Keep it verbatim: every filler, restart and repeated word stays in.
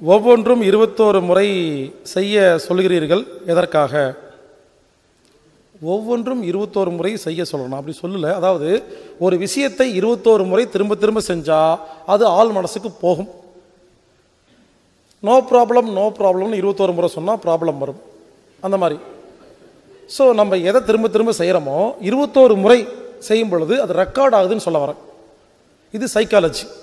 ஒவ்வொன்றும் இருபத்தோரு முறை செய்ய சொல்கிறீர்கள், எதற்காக? ஒவ்வொன்றும் இருபத்தோரு முறை செய்ய சொல்லணும் அப்படி சொல்லல. அதாவது ஒரு விஷயத்தை இருபத்தோரு முறை திரும்ப திரும்ப செஞ்சால் அது ஆள் மனசுக்கு போகும். நோ ப்ராப்ளம் நோ ப்ராப்ளம்னு இருபத்தோரு முறை சொன்னால் ப்ராப்ளம் வரும். அந்த மாதிரி. ஸோ நம்ம எதை திரும்ப திரும்ப செய்கிறோமோ இருபத்தோரு முறை செய்யும் பொழுது அது ரெக்கார்ட் ஆகுதுன்னு சொல்ல வரேன். இது சைக்காலஜி.